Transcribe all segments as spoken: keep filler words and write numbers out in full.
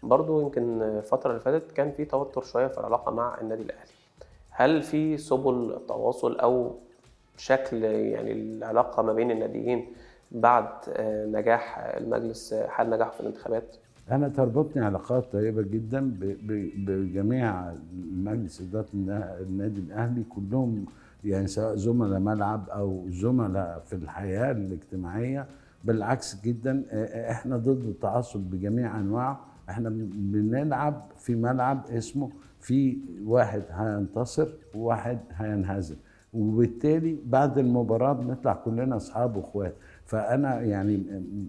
برضو يمكن الفترة اللي فاتت كان في توتر شوية في العلاقة مع النادي الأهلي. هل في سبل تواصل أو شكل يعني العلاقة ما بين الناديين بعد آه، نجاح المجلس، آه، حال نجاحه في الانتخابات؟ أنا تربطني علاقات طيبة جدا ب- ب- بجميع مجلس إدارة النا- النادي الأهلي كلهم، يعني سواء زملاء ملعب أو زملاء في الحياة الاجتماعية. بالعكس جدا، آه، إحنا ضد التعصب بجميع أنواعه. إحنا بن- بنلعب في ملعب اسمه في واحد هينتصر وواحد هينهزم، وبالتالي بعد المباراة بنطلع كلنا أصحاب وإخوات. فانا يعني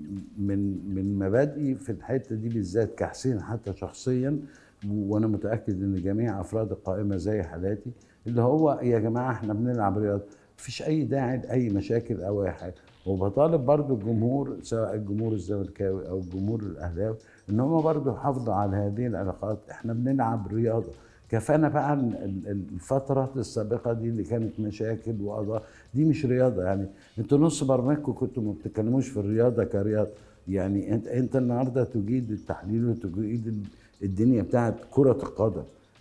من من مبادئي في الحته دي بالذات كحسين حتى شخصيا، وانا متاكد ان جميع افراد القائمه زي حالاتي، اللي هو يا جماعه احنا بنلعب رياضه، مفيش اي داعي لاي مشاكل او اي حاجه. وبطالب برضو الجمهور، سواء الجمهور الزملكاوي او الجمهور الاهلاوي، ان هم برضو يحافظوا على هذه العلاقات. احنا بنلعب رياضه. كفانا بقى ال- ال- الفترات السابقه دي اللي كانت مشاكل وقضاء، دي مش رياضه. يعني انتوا نص برنامجكم كنتوا ما بتتكلموش في الرياضه كرياضه. يعني انت انت النهارده تجيد التحليل وتجيد ال- الدنيا بتاعت كره القدم.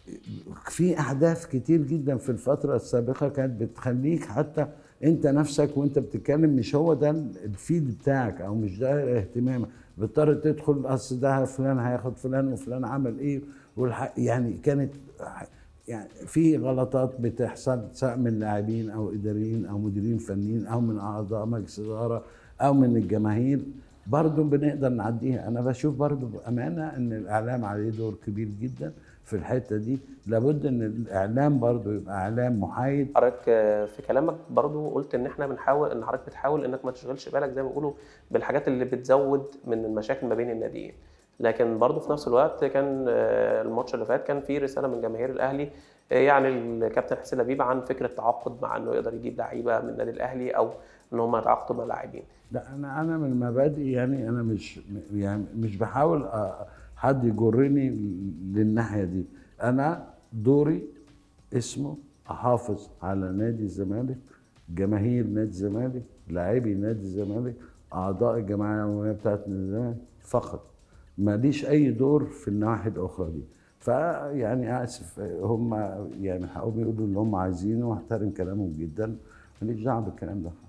في احداث كتير جدا في الفتره السابقه كانت بتخليك حتى انت نفسك وانت بتتكلم مش هو ده الفيد بتاعك او مش ده اهتمامك، بتضطر تدخل اصل ده فلان هياخد فلان وفلان عمل ايه والح... يعني كانت يعني في غلطات بتحصل سواء من لاعبين او اداريين او مديرين فنيين او من اعضاء مجلس اداره او من الجماهير، برضه بنقدر نعديها. انا بشوف برضه بامانه ان الاعلام عليه دور كبير جدا في الحته دي. لابد ان الاعلام برضه يبقى اعلام محايد. حضرتك آه، في كلامك برضو قلت ان احنا بنحاول، ان حضرتك بتحاول انك ما تشغلش بالك زي ما بيقولوا بالحاجات اللي بتزود من المشاكل ما بين الناديين، لكن برضو في نفس الوقت كان آه، الماتش اللي فات كان في رساله من جماهير الاهلي، آه، يعني الكابتن حسين لبيب عن فكره تعاقد مع انه يقدر يجيب لعيبه من النادي الاهلي او ان هم يتعاقدوا مع لاعبين. لا، انا انا من مبادئي، يعني انا مش يعني مش بحاول أ- حد يجرني للناحيه دي. انا دوري اسمه احافظ على نادي الزمالك، جماهير نادي الزمالك، لاعبي نادي الزمالك، اعضاء الجمعيه العموميه بتاعت نادي الزمالك فقط. ماليش اي دور في النواحي الاخرى دي. فيعني اسف، هم يعني حقهم يقولوا اللي هم عايزينه واحترم كلامهم جدا، ماليش دعوه بالكلام ده.